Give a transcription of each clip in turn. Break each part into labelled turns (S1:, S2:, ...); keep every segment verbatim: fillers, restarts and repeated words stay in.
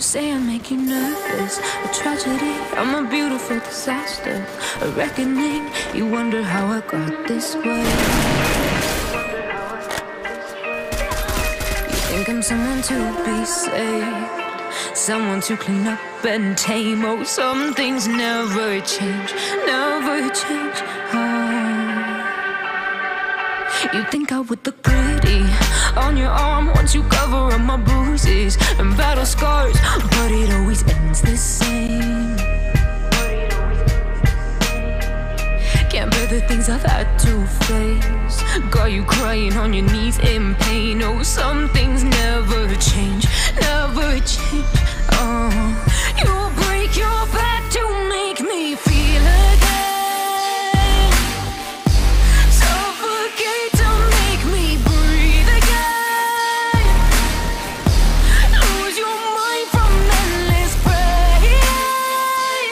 S1: say I make you nervous, a tragedy, I'm a beautiful disaster, a reckoning, you wonder how I got this way. You think I'm someone to be saved, someone to clean up and tame. Oh, some things never change, never change. Oh, you think I would look pretty on your arm once you cover up my bruises and battle scars, but it always ends the same. Can't bear the things I've had to face, got you crying on your knees in pain. Oh, some things never change, never change. Oh, you'll break your back to make me feel again, suffocate to make me breathe again, lose your mind from endless pain.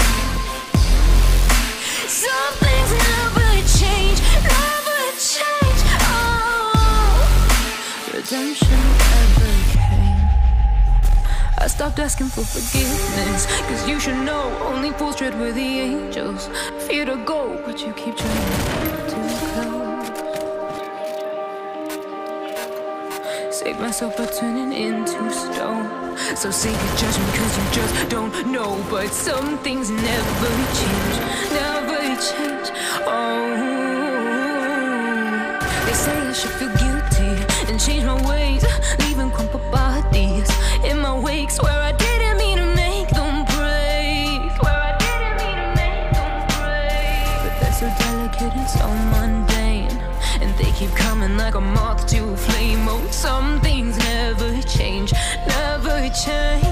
S1: Some things never change, never change. Oh, redemption never came. I stopped asking for forgiveness, cause you should know only fools tread where the angels fear to go, but you keep trying too close. Save myself by turning into stone, so save your judgment cause you just don't know. But some things never change, never change. Oh, they say I should feel guilty and change my ways, leaving crumpled bodies in my wake. Swear I didn't mean to make them break, swear I didn't mean to make them break. But they're so delicate and so mundane, and they keep coming like a moth to a flame. Oh, some things never change, never change.